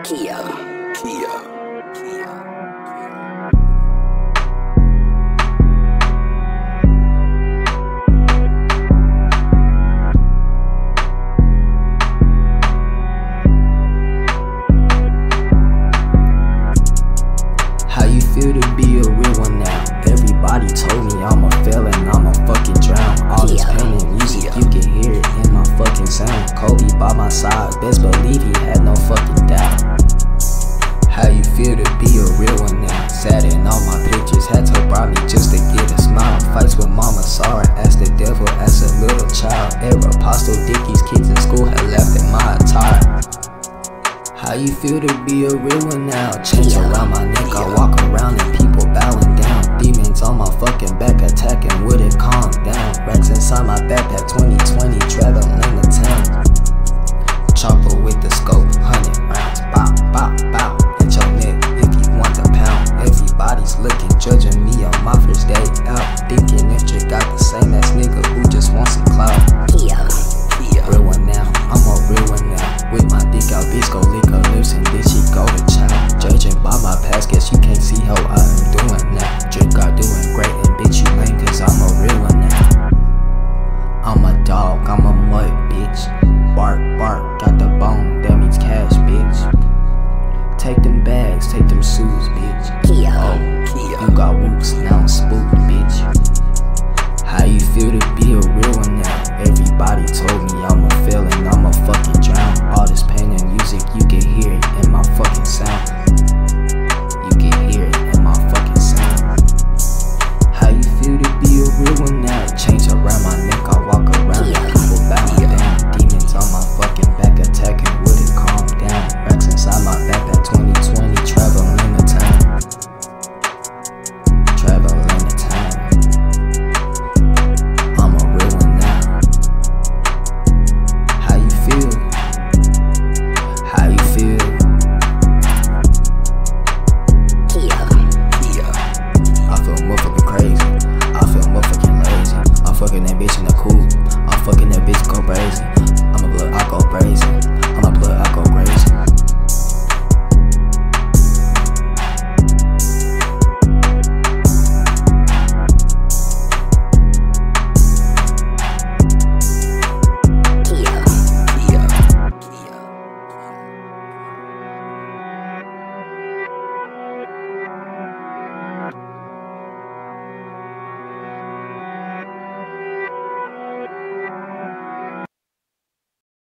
How you feel to be a real one now? Everybody told me I'm a fail and I'm a fucking drown. All this pain and music, you can hear it in my fucking sound. Kobe by my side, best believe he had no fucking doubt. How you feel to be a real one now? Sat in all my pictures, had to bribe me just to get a smile. Fights with mama, saw her as the devil as a little child. Apostle Dickie's kids in school had left in my attire. How you feel to be a real one now? Change around my neck, I walk around and people bowing down. Demons on my fucking back attacking, would it calm down? Racks inside my backpack, 2020, traveling to town. Chopper with the scope, 100 rounds, bop, bop, bop. Hit your neck if you want the pound. Everybody's looking, judging me on my first day out. Thinking if you got the same ass nigga who just wants some clout. Real one now, I'm a real one now. With my dick out, bitch go lick her lips and then she go to child. Judging by my past, guess you can't see how I am doing now. Dripgodrob doing great and bitch you lame cause I'm a real one now. I'm a dog, I'm a mud bitch. Bark, bark, got the bone, that means cash bitch. Take them bags, take them shoes bitch. Oh, you got whoops, now I'm spooked bitch. How you feel to be a real one now? Everybody told me I'm a fail and I'm a fucking drown. All this pain and music, you can hear it in my fucking sound.